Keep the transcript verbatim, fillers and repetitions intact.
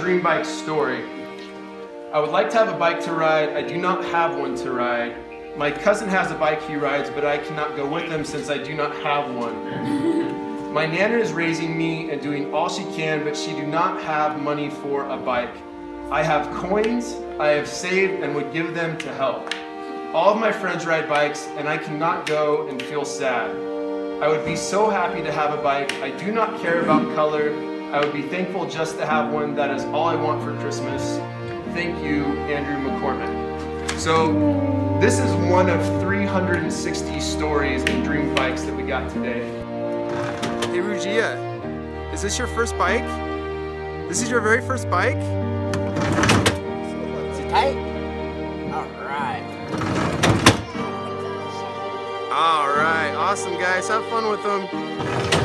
dream bike story. I would like to have a bike to ride. I do not have one to ride. My cousin has a bike he rides, but I cannot go with him since I do not have one. My nana is raising me and doing all she can, but she do not have money for a bike. I have coins I have saved and would give them to help. All of my friends ride bikes and I cannot go and feel sad. I would be so happy to have a bike. I do not care about color. I would be thankful just to have one. That is all I want for Christmas. Thank you, Andrew McCormick. So this is one of three hundred sixty stories and dream bikes that we got today. Hey Rugia, is this your first bike? This is your very first bike? Is it tight? Alright. Alright, awesome guys, have fun with them.